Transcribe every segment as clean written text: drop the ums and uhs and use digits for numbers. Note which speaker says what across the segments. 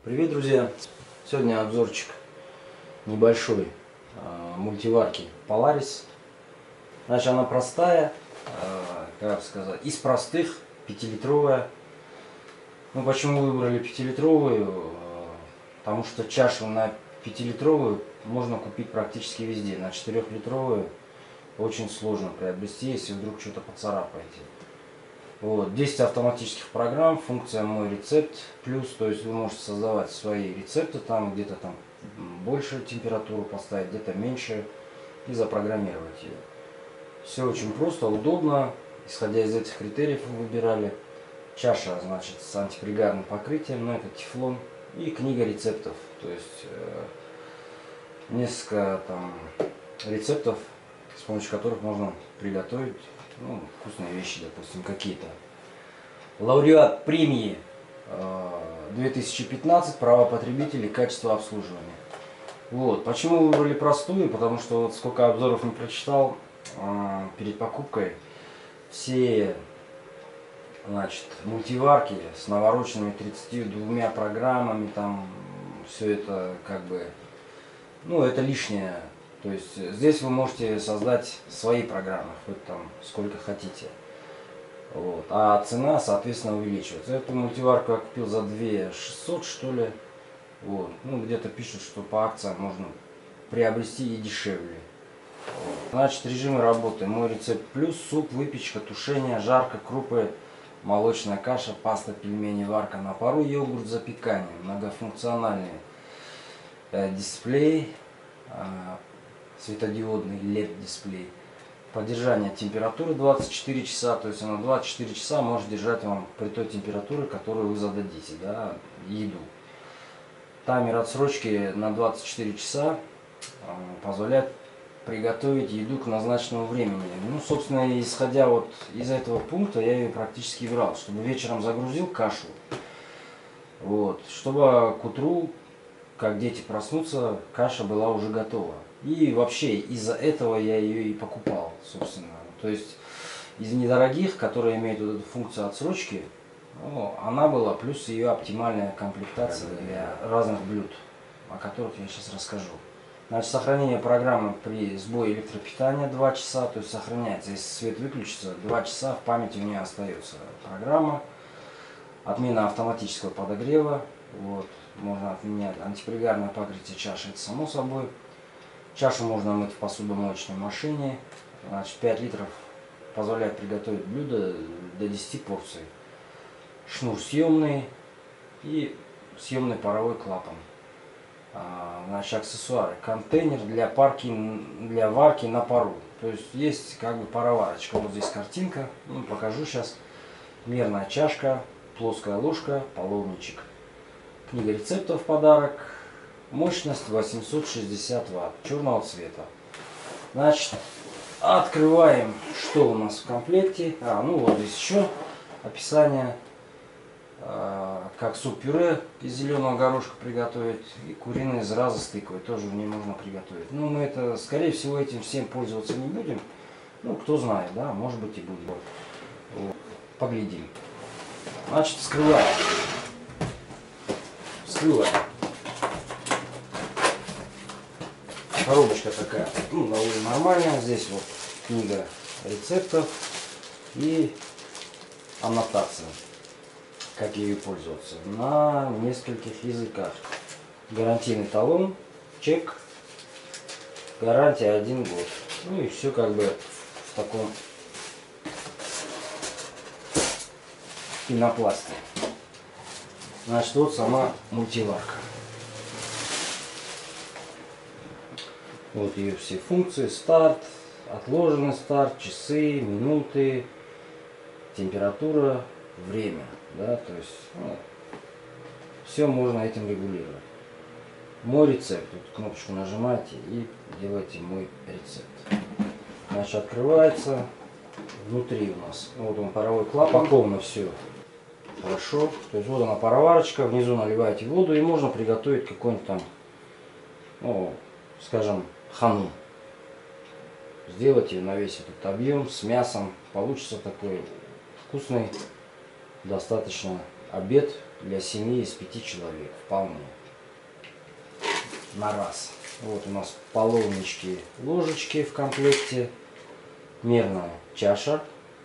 Speaker 1: Привет, друзья! Сегодня обзорчик небольшой мультиварки Polaris. Значит, она простая, как сказать, из простых, 5-литровая. Ну, почему выбрали 5-литровую? Потому что чашу на 5-литровую можно купить практически везде. На 4-литровую очень сложно приобрести, если вдруг что-то поцарапаете. Вот, 10 автоматических программ, функция «Мой рецепт плюс», то есть вы можете создавать свои рецепты, там где-то там больше температуру поставить, где-то меньше, и запрограммировать ее. Все очень просто, удобно, исходя из этих критериев вы выбирали. Чаша, значит, с антипригарным покрытием, но это тефлон, и книга рецептов, то есть несколько там рецептов, с помощью которых можно приготовить вкусные вещи, допустим, какие-то. Лауреат премии 2015 «Права потребителей. Качество обслуживания». Вот. Почему выбрали простую? Потому что вот сколько обзоров не прочитал перед покупкой, все, значит, мультиварки с навороченными 32 программами, там все это как бы, это лишнее. То есть здесь вы можете создать свои программы, хоть там сколько хотите. Вот. А цена, соответственно, увеличивается. Эту мультиварку я купил за 2600, что ли. Вот. Где-то пишут, что по акциям можно приобрести и дешевле. Вот. Значит, режимы работы. Мой рецепт плюс: суп, выпечка, тушение, жарка, крупы, молочная каша, паста, пельмени, варка на пару, йогурт, запекание, многофункциональный дисплей, светодиодный LED-дисплей. Поддержание температуры 24 часа, то есть она 24 часа может держать вам при той температуре, которую вы зададите, да, еду. Таймер отсрочки на 24 часа позволяет приготовить еду к назначенному времени. Собственно, исходя вот из этого пункта, я ее практически брал, чтобы вечером загрузил кашу, вот, чтобы к утру, как дети проснутся, каша была уже готова. И вообще из-за этого я ее и покупал, собственно. То есть из недорогих, которые имеют вот эту функцию отсрочки, она была, плюс ее оптимальная комплектация для разных блюд, о которых я сейчас расскажу. Значит, сохранение программы при сбое электропитания 2 часа, то есть сохраняется, если свет выключится, 2 часа в памяти у нее остается программа. Отмена автоматического подогрева, вот, можно отменять антипригарное покрытие чаши, это само собой. Чашу можно мыть в посудомоечной машине. Значит, 5 литров позволяет приготовить блюдо до 10 порций. Шнур съемный и съемный паровой клапан. Значит, аксессуары. Контейнер для варки на пару. То есть как бы пароварочка. Вот здесь картинка. Покажу сейчас. Мерная чашка, плоская ложка, половничек. Книга рецептов в подарок. Мощность 860 Вт, черного цвета. Значит, открываем, что у нас в комплекте. Вот здесь еще описание, как суп-пюре из зеленого горошка приготовить, и куриные зразы с тыквой тоже в ней можно приготовить. Мы это, скорее всего, этим всем пользоваться не будем. Кто знает, да, может быть и будем. Вот. Поглядим. Значит, вскрываем. Коробочка такая, довольно нормальная. Здесь вот книга рецептов и аннотация, как ею пользоваться, на нескольких языках. Гарантийный талон, чек, гарантия 1 год. И все как бы в таком пенопласте. Значит, вот сама мультиварка. Вот ее все функции: старт, отложенный старт, часы, минуты, температура, время, да, то есть все можно этим регулировать. Мой рецепт, тут кнопочку нажимаете и делаете мой рецепт. Значит, открывается, внутри у нас, вот он паровой клапан, упаковано все хорошо, то есть вот она пароварочка, внизу наливаете воду и можно приготовить какой-нибудь там, скажем, хану. Сделать ее на весь этот объем с мясом. Получится такой вкусный достаточно обед для семьи из 5 человек вполне. На раз. Вот у нас половнички, ложечки в комплекте, мерная чаша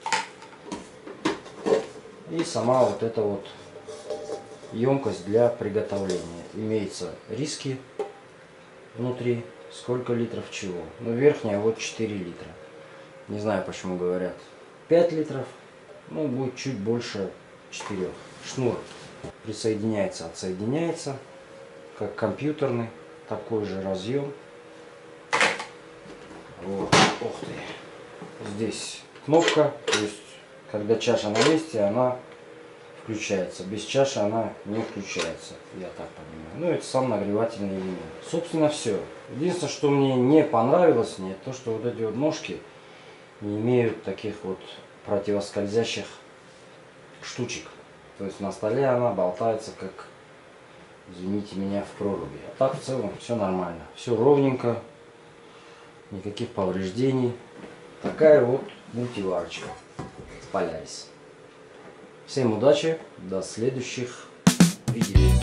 Speaker 1: и сама вот эта вот емкость для приготовления. Имеются риски внутри, сколько литров чего. Ну, верхняя вот 4 литра. Не знаю, почему говорят 5 литров. Ну, будет чуть больше 4. Шнур присоединяется, отсоединяется, как компьютерный. Такой же разъем. Вот. Ух ты. Здесь кнопка, то есть когда чаша на месте, она включается. Без чаши она не включается, я так понимаю. Ну, это сам нагревательный элемент. Собственно, все. Единственное, что мне не понравилось, мне то, что вот эти вот ножки не имеют таких вот противоскользящих штучек. То есть на столе она болтается, как, извините меня, в проруби. А так в целом все нормально. Все ровненько. Никаких повреждений. Такая вот мультиварочка. Полярис. Всем удачи. До следующих видео.